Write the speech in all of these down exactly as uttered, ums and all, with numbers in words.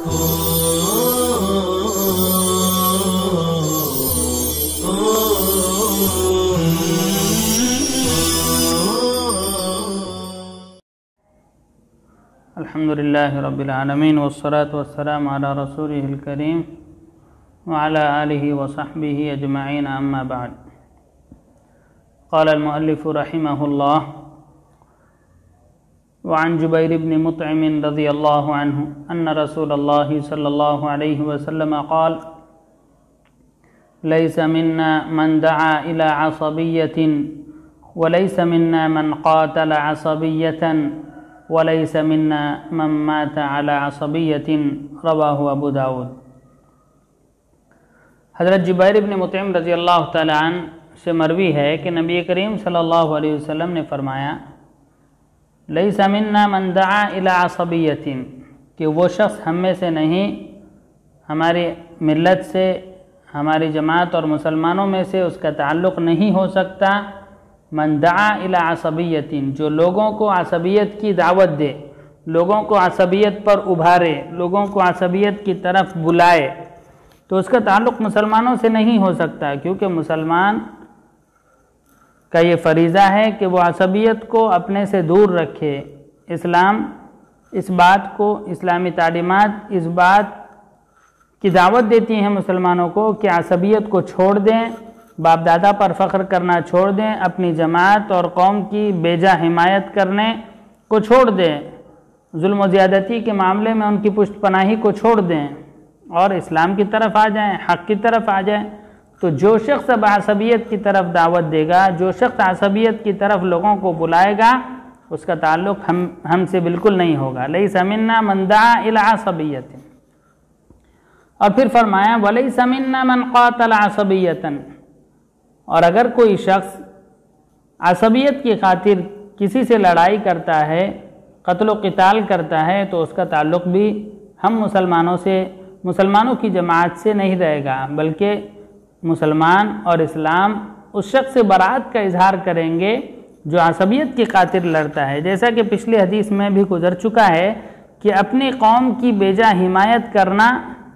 الحمد للہ رب العالمین والصلاة والسلام علی رسولہ الکریم وعلی آلہ وصحبہ اجمعین اما بعد. قال المؤلف رحمہ اللہ: وعن جبیر بن مطعم رضی اللہ عنہ ان رسول اللہ صلی اللہ علیہ وسلم قال: لیس منا من دعا الى عصبیت وليس منا من قاتل عصبیة وليس منا من مات على عصبية رواہ ابو داود. حضرت جبیر بن مطعم رضی اللہ تعالی عنہ سے مروی ہے کہ نبی کریم صلی اللہ علیہ وسلم نے فرمایا: لیس منا من دعا الى عصبیة، کہ وہ شخص ہم میں سے نہیں، ہماری ملت سے، ہماری جماعت اور مسلمانوں میں سے اس کا تعلق نہیں ہو سکتا. من دعا الى عصبیت، جو لوگوں کو عصبیت کی دعوت دے، لوگوں کو عصبیت پر ابھارے، لوگوں کو عصبیت کی طرف بلائے، تو اس کا تعلق مسلمانوں سے نہیں ہو سکتا، کیونکہ مسلمان کا یہ فریضہ ہے کہ وہ عصبیت کو اپنے سے دور رکھے. اسلام اس بات کو، اسلامی تعلیمات اس بات کی دعوت دیتی ہیں مسلمانوں کو کہ عصبیت کو چھوڑ دیں، باپ دادا پر فخر کرنا چھوڑ دیں، اپنی جماعت اور قوم کی بیجا حمایت کرنے کو چھوڑ دیں، ظلم و زیادتی کے معاملے میں ان کی پشت پناہی کو چھوڑ دیں اور اسلام کی طرف آ جائیں، حق کی طرف آ جائیں. تو جو شخص اب عصبیت کی طرف دعوت دے گا، جو شخص عصبیت کی طرف لوگوں کو بلائے گا، اس کا تعلق ہم ہم سے بالکل نہیں ہوگا. لیس منا من دعا الی عصبیۃ. اور پھر فرمایا: ولیس منا من قاتل عصبیۃ. اور اگر کوئی شخص عصبیت کی خاطر کسی سے لڑائی کرتا ہے، قتل و قتال کرتا ہے، تو اس کا تعلق بھی ہم مسلمانوں سے، مسلمانوں کی جماعت سے نہیں رہے گا، بلکہ مسلمان اور اسلام اس شخص سے برات کا اظہار کریں گے جو عصبیت کی خاطر لڑتا ہے. جیسا کہ پچھلی حدیث میں بھی گزر چکا ہے کہ اپنی قوم کی بیجا حمایت کرنا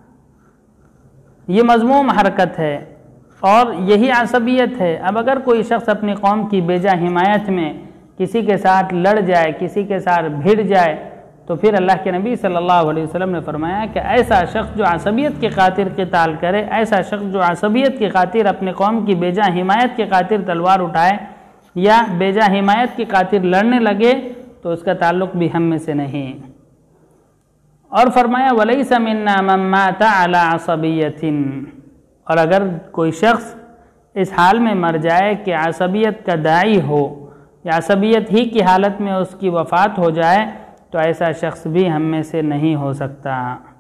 یہ مذموم حرکت ہے اور یہی عصبیت ہے. اب اگر کوئی شخص اپنی قوم کی بیجا حمایت میں کسی کے ساتھ لڑ جائے، کسی کے ساتھ بھیڑ جائے، تو پھر اللہ کے نبی صلی اللہ علیہ وسلم نے فرمایا کہ ایسا شخص جو عصبیت کی خاطر قتال کرے، ایسا شخص جو عصبیت کی خاطر اپنی قوم کی بیجا حمایت کی خاطر تلوار اٹھائے یا بیجا حمایت کی خاطر لڑنے لگے، تو اس کا تعلق بھی ہم میں سے نہیں. اور فرمایا: وَلَيْسَ مِنَّا مَن مَّاتَ عَلَىٰ عَصَبِيَّةٍ. اور اگر کوئی شخص اس حال میں مر جائے کہ عصبیت کا داعی ہو یا عصبیت ہی کی حالت میں اس کی وفات ہو جائے، تو ایسا شخص بھی ہم میں سے نہیں ہو سکتا.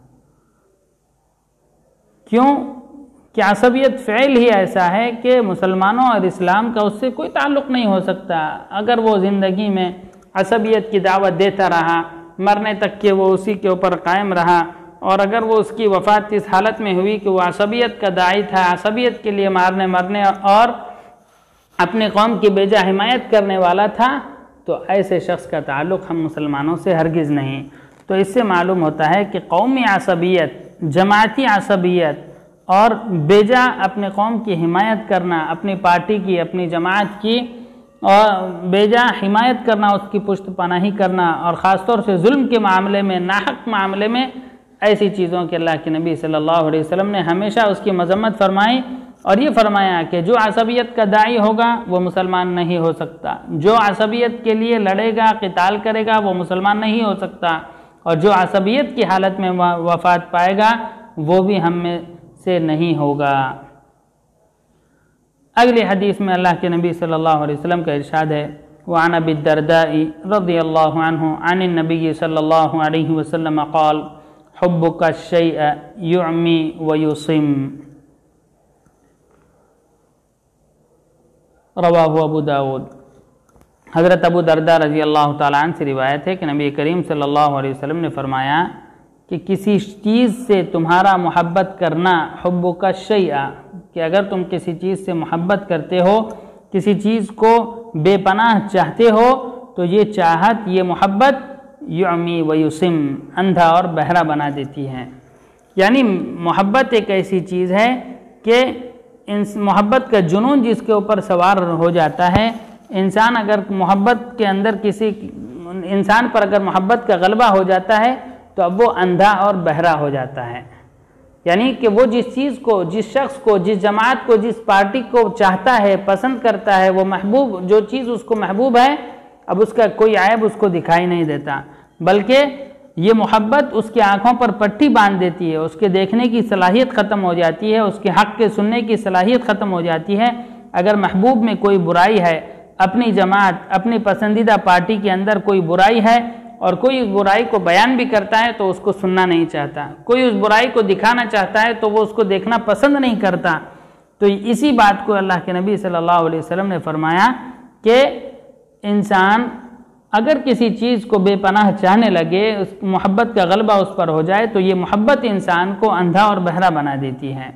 کیوں کہ عصبیت فعل ہی ایسا ہے کہ مسلمانوں اور اسلام کا اس سے کوئی تعلق نہیں ہو سکتا. اگر وہ زندگی میں عصبیت کی دعوت دیتا رہا، مرنے تک کہ وہ اسی کے اوپر قائم رہا، اور اگر وہ اس کی وفات اس حالت میں ہوئی کہ وہ عصبیت کا داعی تھا، عصبیت کے لیے مارنے مرنے اور اپنے قوم کی بیجا حمایت کرنے والا تھا، تو ایسے شخص کا تعلق ہم مسلمانوں سے ہرگز نہیں. تو اس سے معلوم ہوتا ہے کہ قومی عصبیت، جماعتی عصبیت اور بیجا اپنے قوم کی حمایت کرنا، اپنی پارٹی کی، اپنی جماعت کی اور بیجا حمایت کرنا، اس کی پشت پناہی کرنا، اور خاص طور سے ظلم کے معاملے میں، ناحق معاملے میں، ایسی چیزوں کے اللہ کے نبی صلی اللہ علیہ وسلم نے ہمیشہ اس کی مذمت فرمائی اور یہ فرمایا کہ جو عصبیت کا داعی ہوگا وہ مسلمان نہیں ہو سکتا، جو عصبیت کے لیے لڑے گا، قتال کرے گا، وہ مسلمان نہیں ہو سکتا، اور جو عصبیت کی حالت میں وفات پائے گا وہ بھی ہم میں سے نہیں ہوگا. اگلی حدیث میں اللہ کے نبی صلی اللہ علیہ وسلم کا ارشاد ہے: وعن ابی الدرداء رضی اللہ عنہ عن النبی صلی اللہ علیہ وسلم قال: حبک الشیء یعمی ویصم. رواہ ابو داود. حضرت ابو درداء رضی اللہ تعالیٰ عنہ سے روایت ہے کہ نبی کریم صلی اللہ علیہ وسلم نے فرمایا کہ کسی چیز سے تمہارا محبت کرنا، حبک الشیء، کہ اگر تم کسی چیز سے محبت کرتے ہو، کسی چیز کو بے پناہ چاہتے ہو، تو یہ چاہت، یہ محبت یعمی و یسم، اندھا اور بہرا بنا دیتی ہے۔ یعنی محبت ایک ایسی چیز ہے کہ محبت کا جنون جس کے اوپر سوار ہو جاتا ہے، انسان اگر محبت کے اندر کسی انسان پر اگر محبت کا غلبہ ہو جاتا ہے تو اب وہ اندھا اور بہرا ہو جاتا ہے۔ یعنی کہ وہ جس چیز کو، جس شخص کو، جس جماعت کو، جس پارٹی کو چاہتا ہے، پسند کرتا ہے، وہ محبوب جو چیز اس کو محبوب ہے، اب اس کا کوئی عیب اس کو دکھائی نہیں دیتا، بلکہ یہ محبت اس کی آنکھوں پر پٹی باندھ دیتی ہے، اس کے دیکھنے کی صلاحیت ختم ہو جاتی ہے، اس کے حق کے سننے کی صلاحیت ختم ہو جاتی ہے۔ اگر محبوب میں کوئی برائی ہے، اپنی جماعت، اپنی پسندیدہ پارٹی کے اندر کوئی برائی ہے اور کوئی اس برائی کو بیان بھی کرتا ہے تو اس کو سننا نہیں چاہتا، کوئی اس برائی کو دکھانا چاہتا ہے تو وہ اس کو دیکھنا پسند نہیں کرتا۔ تو اسی بات کو اللہ کے نبی صلی اللہ علیہ وسلم نے فرمایا کہ انسان اگر کسی چیز کو بے پناہ چاہنے لگے، اس محبت کا غلبہ اس پر ہو جائے تو یہ محبت انسان کو اندھا اور بہرا بنا دیتی ہے۔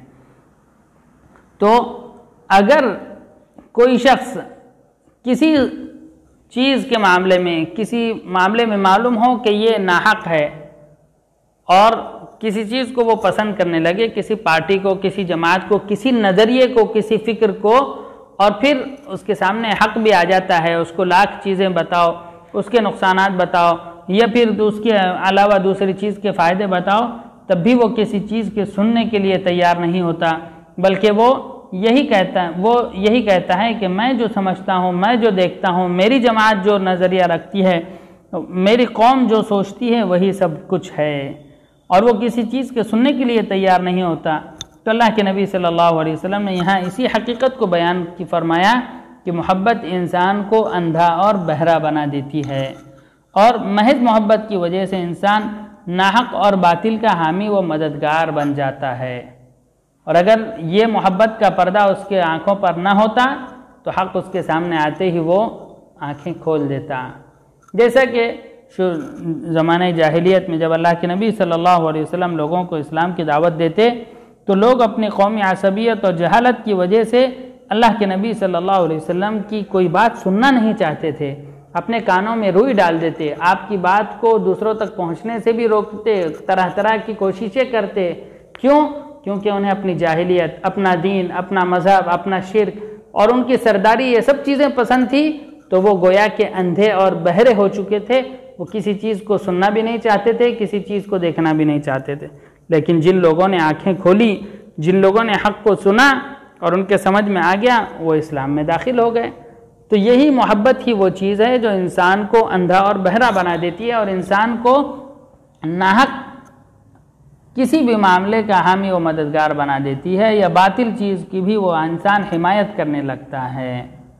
تو اگر کوئی شخص کسی چیز کے معاملے میں، کسی معاملے میں معلوم ہو کہ یہ ناحق ہے اور کسی چیز کو وہ پسند کرنے لگے، کسی پارٹی کو، کسی جماعت کو، کسی نظریے کو، کسی فکر کو، اور پھر اس کے سامنے حق بھی آ جاتا ہے، اس کو لاکھ چیزیں بتاؤ، اس کے نقصانات بتاؤ یا پھر اس کے علاوہ دوسری چیز کے فائدے بتاؤ، تب بھی وہ کسی چیز کے سننے کے لیے تیار نہیں ہوتا، بلکہ وہ یہی کہتا ہے وہ یہی کہتا ہے کہ میں جو سمجھتا ہوں، میں جو دیکھتا ہوں، میری جماعت جو نظریہ رکھتی ہے، میری قوم جو سوچتی ہے وہی سب کچھ ہے، اور وہ کسی چیز کے سننے کے لیے تیار نہیں ہوتا۔ تو اللہ کے نبی صلی اللہ علیہ وسلم نے یہاں اسی حقیقت کو بیان کی فرمایا کہ محبت انسان کو اندھا اور بہرا بنا دیتی ہے، اور محض محبت کی وجہ سے انسان ناحق اور باطل کا حامی و مددگار بن جاتا ہے، اور اگر یہ محبت کا پردہ اس کے آنکھوں پر نہ ہوتا تو حق اس کے سامنے آتے ہی وہ آنکھیں کھول دیتا۔ جیسا کہ زمانہ جاہلیت میں جب اللہ کے نبی صلی اللہ علیہ وسلم لوگوں کو اسلام کی دعوت دیتے تو لوگ اپنی قومی عصبیت اور جہالت کی وجہ سے اللہ کے نبی صلی اللہ علیہ وسلم کی کوئی بات سننا نہیں چاہتے تھے، اپنے کانوں میں روئی ڈال دیتے، آپ کی بات کو دوسروں تک پہنچنے سے بھی روکتے، طرح طرح کی کوششیں کرتے۔ کیوں؟ کیونکہ انہیں اپنی جاہلیت، اپنا دین، اپنا مذہب، اپنا شرک اور ان کی سرداری یہ سب چیزیں پسند تھی، تو وہ گویا کہ اندھے اور بہرے ہو چکے تھے، وہ کسی چیز کو سننا بھی نہیں چاہتے تھے، کسی چیز کو دیکھنا بھی نہیں چاہتے تھے۔ لیکن جن لوگوں نے آنکھیں کھولی، جن لوگوں نے حق کو سنا اور ان کے سمجھ میں آ گیا، وہ اسلام میں داخل ہو گئے۔ تو یہی محبت ہی وہ چیز ہے جو انسان کو اندھا اور بہرا بنا دیتی ہے اور انسان کو ناحق کسی بھی معاملے کا حامی و مددگار بنا دیتی ہے، یا باطل چیز کی بھی وہ انسان حمایت کرنے لگتا ہے۔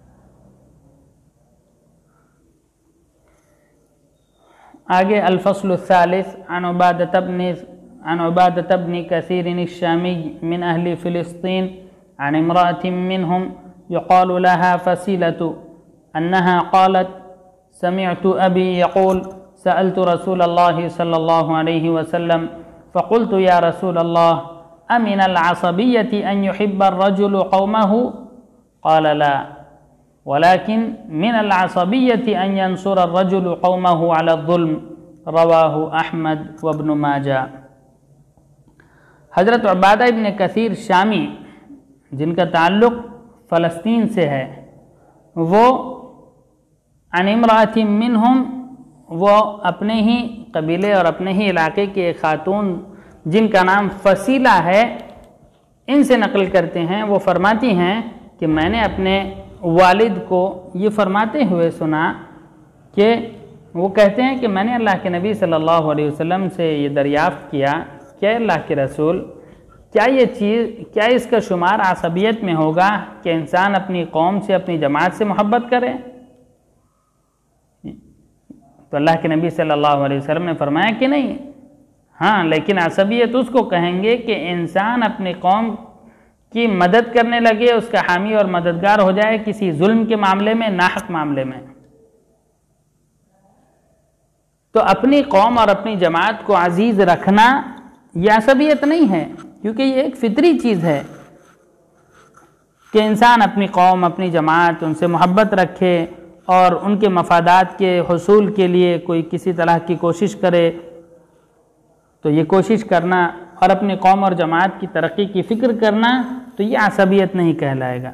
آگے الفصل الثالث عن عبادة بن عن عبادة بن كثير الشامي من أهل فلسطين عن امرأة منهم يقال لها فسيلة أنها قالت سمعت أبي يقول سألت رسول الله صلى الله عليه وسلم فقلت يا رسول الله أمن العصبية أن يحب الرجل قومه؟ قال لا، ولكن من العصبية أن ينصر الرجل قومه على الظلم، رواه أحمد وابن ماجہ۔ حضرت عبادہ ابن کثیر شامی جن کا تعلق فلسطین سے ہے، وہ عن امرأۃ منہم، وہ اپنے ہی قبیلے اور اپنے ہی علاقے کے ایک خاتون جن کا نام فصیلہ ہے، ان سے نقل کرتے ہیں، وہ فرماتی ہیں کہ میں نے اپنے والد کو یہ فرماتے ہوئے سنا کہ وہ کہتے ہیں کہ میں نے اللہ کے نبی صلی اللہ علیہ وسلم سے یہ دریافت کیا کہ اللہ کے رسول، کیا یہ چیز کیا اس کا شمار عصبیت میں ہوگا کہ انسان اپنی قوم سے، اپنی جماعت سے محبت کرے؟ تو اللہ کے نبی صلی اللہ علیہ وسلم نے فرمایا کہ نہیں، ہاں لیکن عصبیت اس کو کہیں گے کہ انسان اپنی قوم کی مدد کرنے لگے، اس کا حامی اور مددگار ہو جائے کسی ظلم کے معاملے میں، ناحق معاملے میں۔ تو اپنی قوم اور اپنی جماعت کو عزیز رکھنا یہ عصبیت نہیں ہے، کیونکہ یہ ایک فطری چیز ہے کہ انسان اپنی قوم، اپنی جماعت، ان سے محبت رکھے، اور ان کے مفادات کے حصول کے لیے کوئی کسی طرح کی کوشش کرے، تو یہ کوشش کرنا اور اپنی قوم اور جماعت کی ترقی کی فکر کرنا تو یہ عصبیت نہیں کہلائے گا۔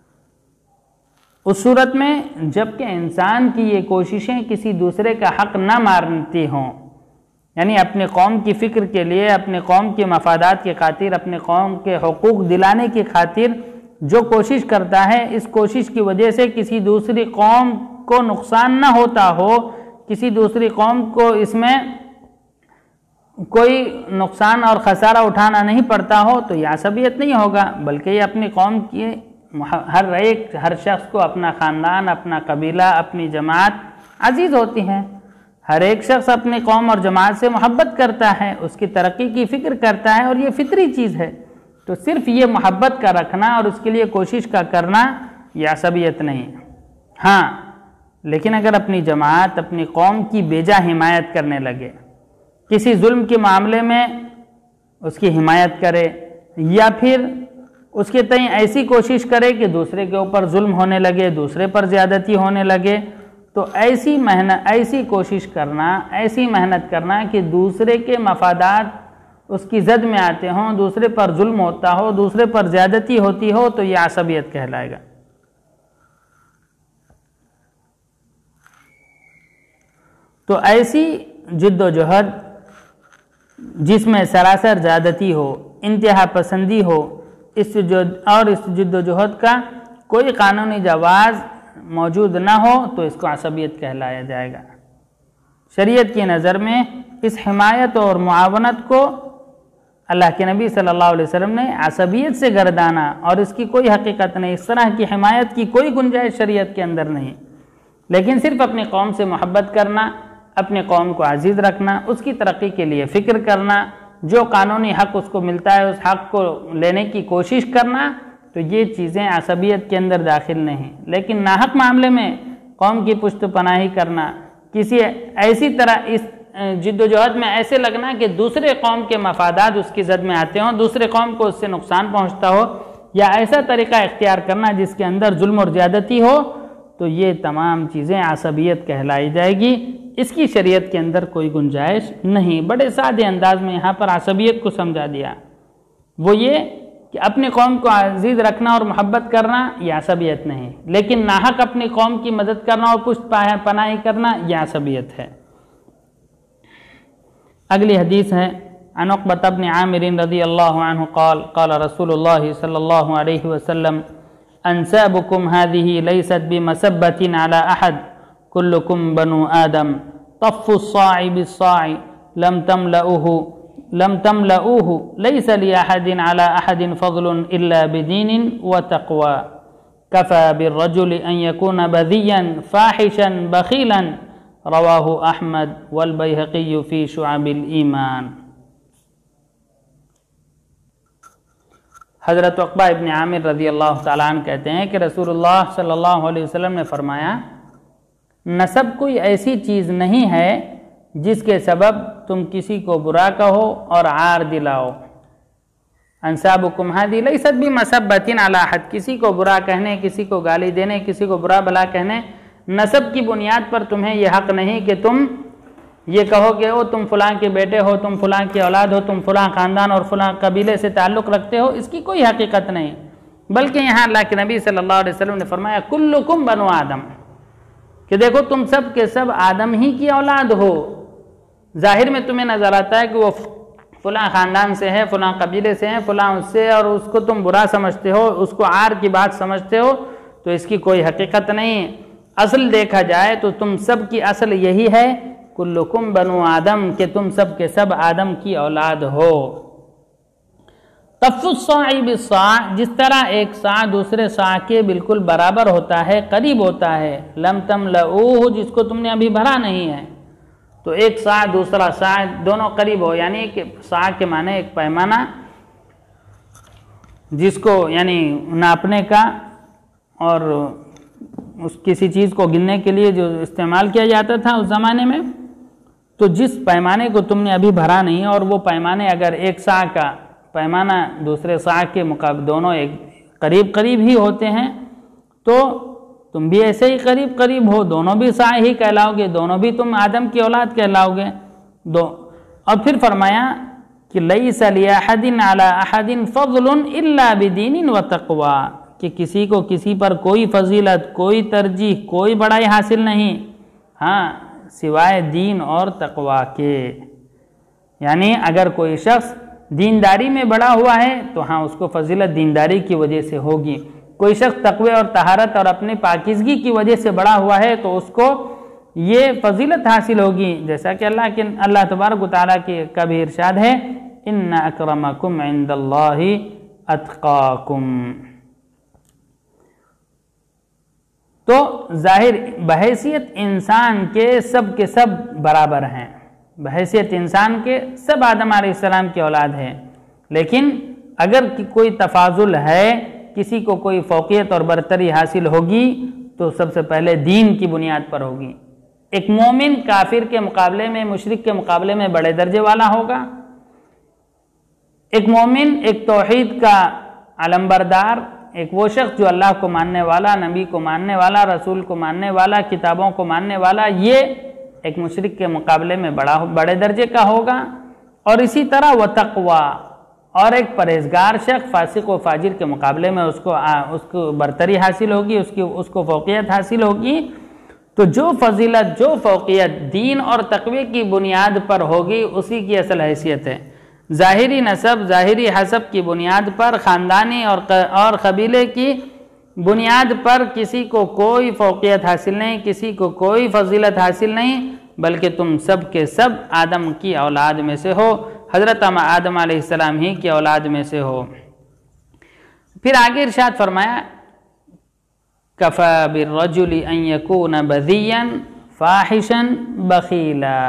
اس صورت میں جب کہ انسان کی یہ کوششیں کسی دوسرے کا حق نہ مارتی ہوں، یعنی اپنے قوم کی فکر کے لیے، اپنے قوم کے مفادات کی خاطر، اپنے قوم کے حقوق دلانے کی خاطر جو کوشش کرتا ہے، اس کوشش کی وجہ سے کسی دوسری قوم کو نقصان نہ ہوتا ہو، کسی دوسری قوم کو اس میں کوئی نقصان اور خسارہ اٹھانا نہیں پڑتا ہو، تو یہ عصبیت نہیں ہوگا، بلکہ یہ اپنی قوم کی ہر ایک ہر شخص کو اپنا خاندان، اپنا قبیلہ، اپنی جماعت عزیز ہوتی ہے۔ ہر ایک شخص اپنی قوم اور جماعت سے محبت کرتا ہے، اس کی ترقی کی فکر کرتا ہے، اور یہ فطری چیز ہے۔ تو صرف یہ محبت کا رکھنا اور اس کے لیے کوشش کا کرنا یہ عصبیت نہیں۔ ہاں، لیکن اگر اپنی جماعت، اپنی قوم کی بیجا حمایت کرنے لگے، کسی ظلم کے معاملے میں اس کی حمایت کرے، یا پھر اس کے تئیں ایسی کوشش کرے کہ دوسرے کے اوپر ظلم ہونے لگے، دوسرے پر زیادتی ہونے لگے، تو ایسی محنت ایسی کوشش کرنا، ایسی محنت کرنا کہ دوسرے کے مفادات اس کی زد میں آتے ہوں، دوسرے پر ظلم ہوتا ہو، دوسرے پر زیادتی ہوتی ہو، تو یہ عصبیت کہلائے گا۔ تو ایسی جد و جہد جس میں سراسر زیادتی ہو، انتہا پسندی ہو، اس جد اور اس جد و جہد کا کوئی قانونی جواز موجود نہ ہو، تو اس کو عصبیت کہلایا جائے گا۔ شریعت کی نظر میں اس حمایت اور معاونت کو اللہ کے نبی صلی اللہ علیہ وسلم نے عصبیت سے گردانا، اور اس کی کوئی حقیقت نہیں، اس طرح کی حمایت کی کوئی گنجائش شریعت کے اندر نہیں، لیکن صرف اپنی قوم سے محبت کرنا، اپنے قوم کو عزیز رکھنا، اس کی ترقی کے لیے فکر کرنا، جو قانونی حق اس کو ملتا ہے اس حق کو لینے کی کوشش کرنا، تو یہ چیزیں عصبیت کے اندر داخل نہیں۔ لیکن ناحق معاملے میں قوم کی پشت پناہی کرنا، کسی ایسی طرح اس جد و جہد میں ایسے لگنا کہ دوسرے قوم کے مفادات اس کی زد میں آتے ہوں، دوسرے قوم کو اس سے نقصان پہنچتا ہو، یا ایسا طریقہ اختیار کرنا جس کے اندر ظلم اور زیادتی ہو، تو یہ تمام چیزیں عصبیت کہلائی جائے گی۔ اس کی شریعت کے اندر کوئی گنجائش نہیں۔ بڑے سادے انداز میں یہاں پر عصبیت کو سمجھا دیا، وہ یہ کہ اپنی قوم کو عزیز رکھنا اور محبت کرنا یہ عصبیت نہیں، لیکن ناحق اپنی قوم کی مدد کرنا اور پشت پناہی کرنا یہ عصبیت ہے۔ اگلی حدیث ہے عن عقبۃ بن عامر رضی اللہ عنہ قال قال رسول اللہ صلی اللہ علیہ وسلم انسابکم هذه ليست بمسبة على احد كلكم بنو آدم طف الصاع بالصاع لم تملؤه لم تملؤوه ليس لأحد على أحد فضل إلا بدين وتقوى كفى بالرجل أن يكون بذيا فاحشا بخيلا رواه أحمد والبيهقي في شعب الإيمان۔ حضرت عقبہ ابن عامر رضی اللہ تعالیٰ عنہ کہتے ہیں کہ رسول اللہ صلی اللہ علیہ وسلم نے فرمایا، نسب کوئی ایسی چیز نہیں ہے جس کے سبب تم کسی کو برا کہو اور عار دلاؤ۔ انسابکم ھذی لیست بمسبۃ علی احد، کسی کو برا کہنے، کسی کو گالی دینے، کسی کو برا بھلا کہنے، نسب کی بنیاد پر تمہیں یہ حق نہیں کہ تم یہ کہو کہ او تم فلاں کے بیٹے ہو، تم فلاں کی اولاد ہو، تم فلاں خاندان اور فلاں قبیلے سے تعلق رکھتے ہو، اس کی کوئی حقیقت نہیں۔ بلکہ یہاں اللہ کے نبی صلی اللہ علیہ وسلم نے فرمایا کلکم بنو آدم، کہ دیکھو تم سب کے سب آدم ہی کی اولاد ہو۔ ظاہر میں تمہیں نظر آتا ہے کہ وہ فلاں خاندان سے ہے، فلاں قبیلے سے ہیں، فلاں اس سے، اور اس کو تم برا سمجھتے ہو، اس کو عار کی بات سمجھتے ہو، تو اس کی کوئی حقیقت نہیں۔ اصل دیکھا جائے تو تم سب کی اصل یہی ہے کلکم بنو آدم، کہ تم سب کے سب آدم کی اولاد ہو۔ طف الصاع بالصاع، جس طرح ایک صاع دوسرے صاع کے بالکل برابر ہوتا ہے، قریب ہوتا ہے، لم تملؤوہ، جس کو تم نے ابھی بھرا نہیں ہے، تو ایک صاع دوسرا صاع دونوں قریب ہو، یعنی کہ صاع کے معنی ایک پیمانہ جس کو یعنی ناپنے کا اور اس کسی چیز کو گننے کے لیے جو استعمال کیا جاتا تھا اس زمانے میں، تو جس پیمانے کو تم نے ابھی بھرا نہیں، اور وہ پیمانے اگر ایک صاع کا پیمانہ دوسرے صاع کے مقابل دونوں ایک قریب قریب ہی ہوتے ہیں، تو تم بھی ایسے ہی قریب قریب ہو، دونوں بھی سائے ہی کہلاؤ گے، دونوں بھی تم آدم کی اولاد کہلاؤ گے دو۔ اور پھر فرمایا کہ لیس لأحد علی احد فضل الا بدین وتقوی، کہ کسی کو کسی پر کوئی فضیلت، کوئی ترجیح، کوئی بڑائی حاصل نہیں، ہاں سوائے دین اور تقوی کے۔ یعنی اگر کوئی شخص دینداری میں بڑا ہوا ہے تو ہاں اس کو فضیلت دینداری کی وجہ سے ہوگی، کوئی شخص تقوی اور طہارت اور اپنے پاکیزگی کی وجہ سے بڑا ہوا ہے تو اس کو یہ فضیلت حاصل ہوگی، جیسا کہ اللہ کے اللہ تبارک و تعالیٰ کی کا بھی ارشاد ہے ان اکرمکم عند اللہ اتقاکم۔ تو ظاہر بحیثیت انسان کے سب کے سب برابر ہیں، بحیثیت انسان کے سب آدم علیہ السلام کی اولاد ہیں، لیکن اگر کوئی تفاضل ہے، کسی کو کوئی فوقیت اور برتری حاصل ہوگی تو سب سے پہلے دین کی بنیاد پر ہوگی۔ ایک مومن کافر کے مقابلے میں، مشرک کے مقابلے میں بڑے درجے والا ہوگا، ایک مومن ایک توحید کا علمبردار، ایک وہ شخص جو اللہ کو ماننے والا، نبی کو ماننے والا، رسول کو ماننے والا، کتابوں کو ماننے والا، یہ ایک مشرک کے مقابلے میں بڑا بڑے درجے کا ہوگا۔ اور اسی طرح وہ تقوی، اور ایک پرہیزگار شخص فاسق و فاجر کے مقابلے میں اس کو اس کو برتری حاصل ہوگی، اس کی اس کو فوقیت حاصل ہوگی۔ تو جو فضیلت، جو فوقیت دین اور تقوی کی بنیاد پر ہوگی اسی کی اصل حیثیت ہے۔ ظاہری نسب، ظاہری حسب کی بنیاد پر، خاندانی اور اور قبیلے کی بنیاد پر کسی کو کوئی فوقیت حاصل نہیں، کسی کو کوئی فضیلت حاصل نہیں، بلکہ تم سب کے سب آدم کی اولاد میں سے ہو، حضرت آدم علیہ السلام ہی کی اولاد میں سے ہو۔ پھر آگے ارشاد فرمایا کفا بالرجل ان یکون بذیا فاحشا بخیلا،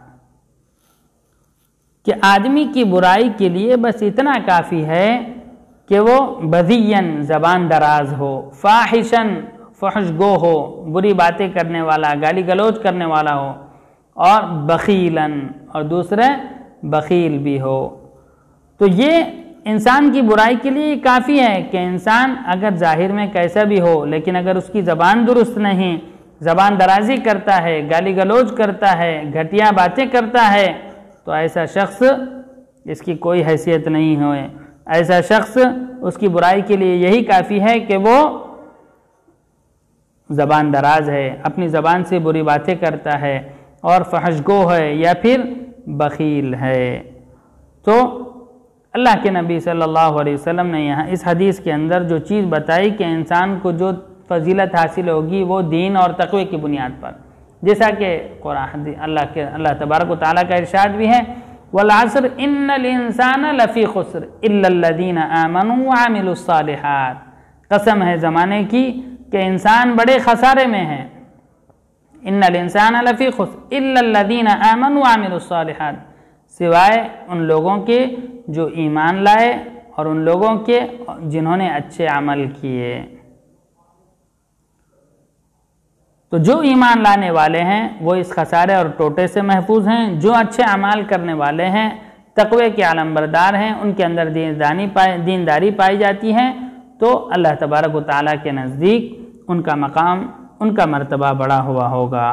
کہ آدمی کی برائی کے لیے بس اتنا کافی ہے کہ وہ بذین زبان دراز ہو، فاحشن فحش گو ہو، بری باتیں کرنے والا، گالی گلوچ کرنے والا ہو، اور بخیلن اور دوسرے بخیل بھی ہو۔ تو یہ انسان کی برائی کے لیے کافی ہے کہ انسان اگر ظاہر میں کیسا بھی ہو، لیکن اگر اس کی زبان درست نہیں، زبان درازی کرتا ہے، گالی گلوچ کرتا ہے، گھٹیا باتیں کرتا ہے، تو ایسا شخص اس کی کوئی حیثیت نہیں ہوئے، ایسا شخص اس کی برائی کے لیے یہی کافی ہے کہ وہ زبان دراز ہے، اپنی زبان سے بری باتیں کرتا ہے، اور فحش گو ہے یا پھر بخیل ہے۔ تو اللہ کے نبی صلی اللہ علیہ وسلم نے یہاں اس حدیث کے اندر جو چیز بتائی کہ انسان کو جو فضیلت حاصل ہوگی وہ دین اور تقوی کی بنیاد پر، جیسا کہ قرآن اللہ کے اللہ تبارک و تعالیٰ کا ارشاد بھی ہے والعصر ان الانسان لفی خسر الا الذین آمنوا وعملوا الصالحات، قسم ہے زمانے کی کہ انسان بڑے خسارے میں ہے، ان الانسان لفی خسر الا الذین آمنوا وعملوا الصالحات، سوائے ان لوگوں کے جو ایمان لائے اور ان لوگوں کے جنہوں نے اچھے عمل کیے۔ تو جو ایمان لانے والے ہیں وہ اس خسارے اور ٹوٹے سے محفوظ ہیں، جو اچھے اعمال کرنے والے ہیں، تقوی کے علم بردار ہیں، ان کے اندر دینداری پائی جاتی ہے، تو اللہ تبارک و تعالیٰ کے نزدیک ان کا مقام، ان کا مرتبہ بڑا ہوا ہوگا۔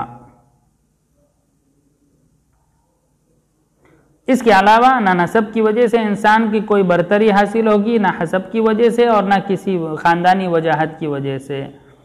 اس کے علاوہ نہ نسب کی وجہ سے انسان کی کوئی برتری حاصل ہوگی، نہ حسب کی وجہ سے، اور نہ کسی خاندانی وجاہت کی وجہ سے۔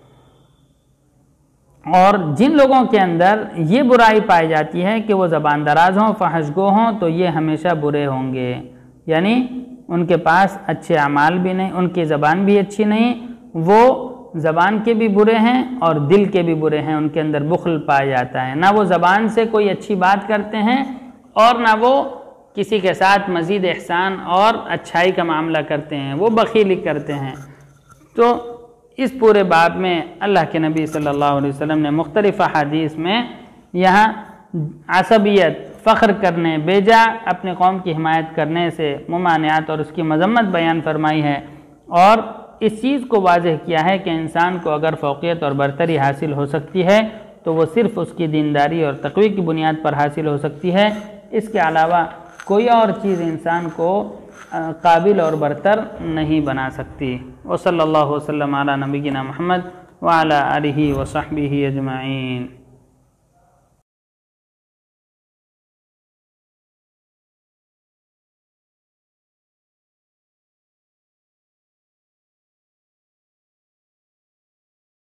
اور جن لوگوں کے اندر یہ برائی پائی جاتی ہے کہ وہ زبان دراز ہوں، فحش گو ہوں، تو یہ ہمیشہ برے ہوں گے، یعنی ان کے پاس اچھے اعمال بھی نہیں، ان کی زبان بھی اچھی نہیں، وہ زبان کے بھی برے ہیں اور دل کے بھی برے ہیں، ان کے اندر بخل پایا جاتا ہے، نہ وہ زبان سے کوئی اچھی بات کرتے ہیں اور نہ وہ کسی کے ساتھ مزید احسان اور اچھائی کا معاملہ کرتے ہیں، وہ بخیلی کرتے ہیں۔ تو اس پورے باب میں اللہ کے نبی صلی اللہ علیہ وسلم نے مختلف احادیث میں یہاں عصبیت، فخر کرنے، بیجا اپنے قوم کی حمایت کرنے سے ممانعت اور اس کی مذمت بیان فرمائی ہے، اور اس چیز کو واضح کیا ہے کہ انسان کو اگر فوقیت اور برتری حاصل ہو سکتی ہے تو وہ صرف اس کی دینداری اور تقوی کی بنیاد پر حاصل ہو سکتی ہے، اس کے علاوہ کوئی اور چیز انسان کو قابل اور برتر نہیں بنا سکتی۔ وصلی اللہ وسلم علی نبینا محمد وعلى آلہ وصحبہ اجمعین۔